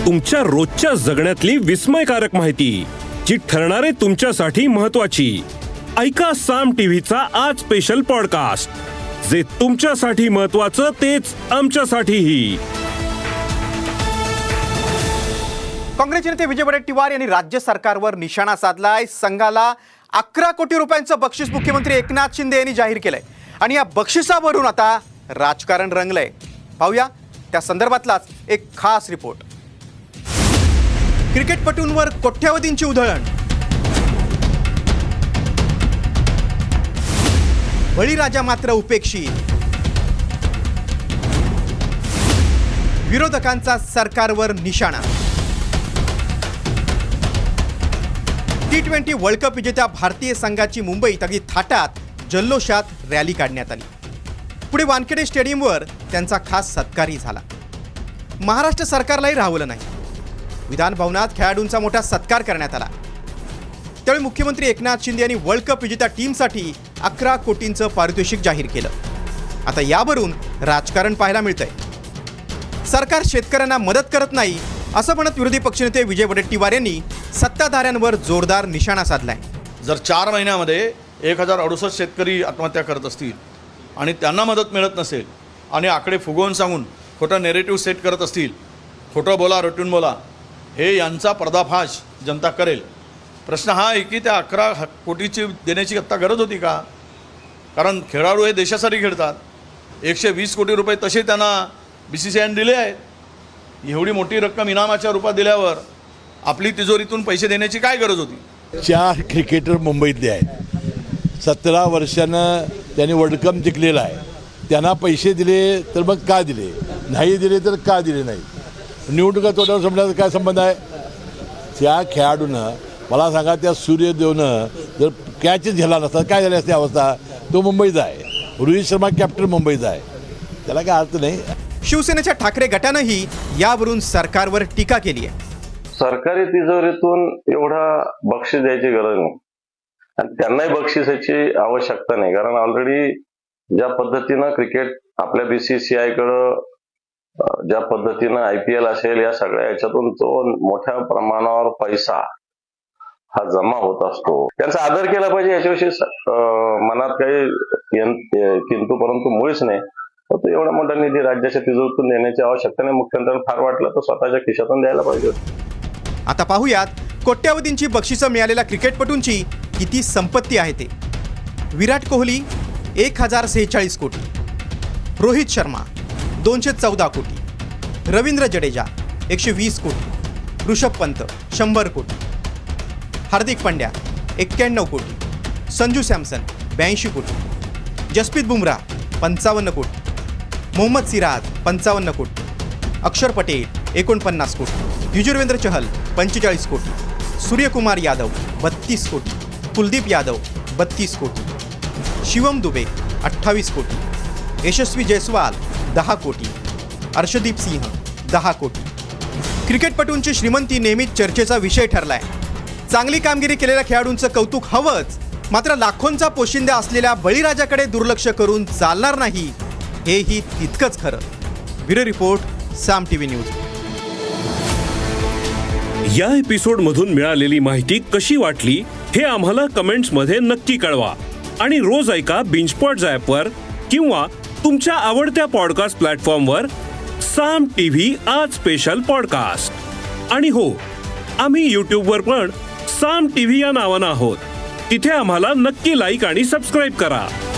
तुमच्या रोजच्या जगण्यातली विस्मयकारक माहिती जी ठरणार आहे तुमच्यासाठी महत्त्वाची. ऐका साम टीव्हीचा आज स्पेशल पॉडकास्ट, जे तुमच्यासाठी महत्त्वाचं तेच आमच्यासाठीही. काँग्रेस नेते विजय वडेट्टीवार यांनी राज्य सरकारवर निशाणा साधलाय. संघाला 11 कोटी रुपयांचं बक्षीस मुख्यमंत्री एकनाथ शिंदे यांनी जाहीर केलंय आणि या बक्षिसावरून आता राजकारण रंगलंय. पाहूया त्या संदर्भातलाच एक खास रिपोर्ट. क्रिकेटपटूंवर कोट्यावधींची उधळण, बळीराजा मात्र उपेक्षित, विरोधकांचा सरकारवर निशाणा. T20 वर्ल्ड कप विजेत्या भारतीय संघाची मुंबईत अगदी थाटात जल्लोषात रॅली काढण्यात आली. पुढे वानखेडे स्टेडियमवर त्यांचा खास सत्कारही झाला. महाराष्ट्र सरकारलाही राहवलं नाही. विधान भवनात खेळाडूंचा मोठा सत्कार करण्यात आला. त्यावेळी मुख्यमंत्री एकनाथ शिंदे यांनी वर्ल्ड कप विजेत्या टीमसाठी 11 कोटींचं पारितोषिक जाहीर केलं. आता यावरून राजकारण पाहायला मिळतंय. सरकार शेतकऱ्यांना मदत करत नाही असं म्हणत विरोधी पक्षनेते विजय वडेट्टीवार यांनी सत्ताधाऱ्यांवर जोरदार निशाणा साधलाय. जर 4 महिन्यामध्ये 1068 शेतकरी आत्महत्या करत असतील आणि त्यांना मदत मिळत नसेल आणि आकडे फुगवून सांगून खोटा नेरेटिव्ह सेट करत असतील, खोटं बोला रटून बोला, हे यांचा पर्दाफाश जनता करेल. प्रश्न हा आहे की त्या 11 कोटीची देण्याची आत्ता गरज होती का? कारण खेळाडू हे देशासाठी खेळतात. 120 कोटी रुपये तसे त्यांना BCCIने दिले आहेत. एवढी मोठी रक्कम इनामाच्या रूपात दिल्यावर आपली तिजोरीतून पैसे देण्याची काय गरज होती? 4 क्रिकेटर मुंबईतले आहेत. 17 वर्षानं त्यांनी वर्ल्ड कप जिंकलेला आहे. त्यांना पैसे दिले तर मग का दिले, नाही दिले तर का दिले नाही? निवडणुका तोंडावर संपण्याचा काय संबंध आहे? त्या खेळाडूनं मला सांगा, त्या सूर्यदेवनं जर कॅचच घ्यायला नसता काय झाली असती अवस्था? तो मुंबईचा आहे, रोहित शर्मा कॅप्टन मुंबईचा आहे, त्याला काय अर्थ नाही. शिवसेनेच्या ठाकरे गटानंही यावरून सरकारवर टीका केली आहे. सरकारी तिजोरीतून एवढा बक्षीस द्यायची गरज नाही आणि त्यांनाही बक्षिसाची आवश्यकता नाही. कारण ऑलरेडी ज्या पद्धतीनं क्रिकेट आपल्या BCCIकडं, ज्या पद्धतीनं IPL असेल, या सगळ्या याच्यातून तो मोठ्या प्रमाणावर पैसा हा जमा होत असतो. त्यांचा आदर केला पाहिजे, याच्याविषयी मनात काही किंतु परंतु मुळीच नाही. तो एवढा मोठा निधी राज्याच्या तिजोरीतून देण्याची आवश्यकता नाही. मुख्यमंत्र्यांना फार वाटलं तर स्वतःच्या खिशातून द्यायला पाहिजे. आता पाहूयात कोट्यावधींची बक्षिसं मिळालेल्या क्रिकेटपटूंची किती संपत्ती आहे ते. विराट कोहली 1046 कोटी, रोहित शर्मा 214 कोटी, रवींद्र जडेजा 120 कोटी, ऋषभ पंत 100 कोटी, हार्दिक पंड्या 91 कोटी, संजू सॅमसन 82 कोटी, जसप्रीत बुमराह 55 कोटी, मोहम्मद सिराज 55 कोटी, अक्षर पटेल 49 कोटी, युजवेंद्र चहल 45 कोटी, सूर्यकुमार यादव 32 कोटी, कुलदीप यादव 32 कोटी, शिवम दुबे 28 कोटी, यशस्वी जयस्वाल 10 कोटी, अर्शदीप सिंह 10 कोटी. क्रिकेटपटूंची श्रीमंती नेहमीच चर्चेचा विषय ठरलाय. चांगली कामगिरी केलेल्या खेळाडूंचं कौतुक हवंच, मात्र लाखोंचा पोशिंदा असलेल्या बळीराजाकडे दुर्लक्ष करून चालणार नाही, हेही तितकंच खरं. Bureau report, Saam TV news. या एपिसोडमधून मिळालेली माहिती कशी वाटली हे आम्हाला कमेंट्समध्ये नक्की कळवा. आणि रोज ऐका बिंचपॉट्स ॲपवर किंवा तुमच्या आवडत्या पॉडकास्ट प्लॅटफॉर्मवर साम टीव्ही आज स्पेशल पॉडकास्ट. आणि हो, आम्ही यूट्यूबवर पण साम टीव्ही या नावानं आहोत. तिथे आम्हाला नक्की लाईक आणि सबस्क्राईब करा.